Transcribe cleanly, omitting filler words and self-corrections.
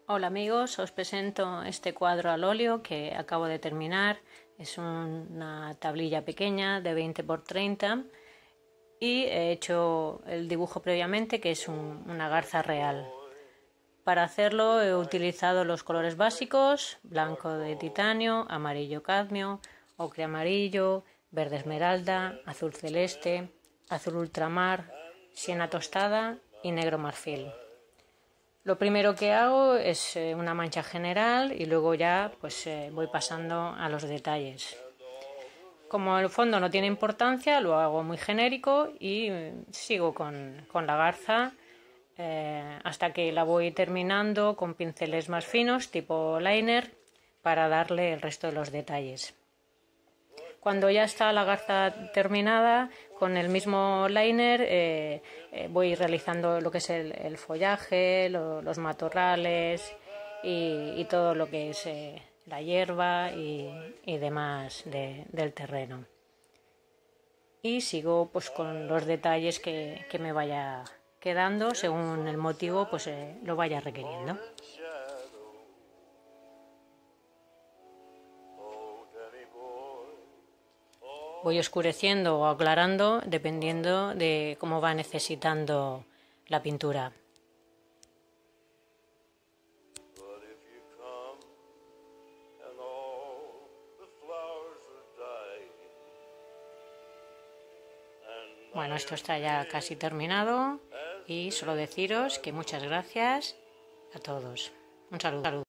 Hola amigos, os presento este cuadro al óleo que acabo de terminar. Es una tablilla pequeña de 20 por 30 y he hecho el dibujo previamente, que es una garza real. Para hacerlo he utilizado los colores básicos: blanco de titanio, amarillo cadmio, ocre amarillo, verde esmeralda, azul celeste, azul ultramar, siena tostada y negro marfil. Lo primero que hago es una mancha general y luego ya voy pasando a los detalles. Como el fondo no tiene importancia, lo hago muy genérico y sigo con la garza hasta que la voy terminando con pinceles más finos tipo liner para darle el resto de los detalles. Cuando ya está la garza terminada, con el mismo liner voy realizando lo que es el follaje, los matorrales y todo lo que es la hierba y demás del terreno. Y sigo con los detalles que me vaya quedando según el motivo lo vaya requiriendo. Voy oscureciendo o aclarando dependiendo de cómo va necesitando la pintura. Bueno, esto está ya casi terminado y solo deciros que muchas gracias a todos. Un saludo.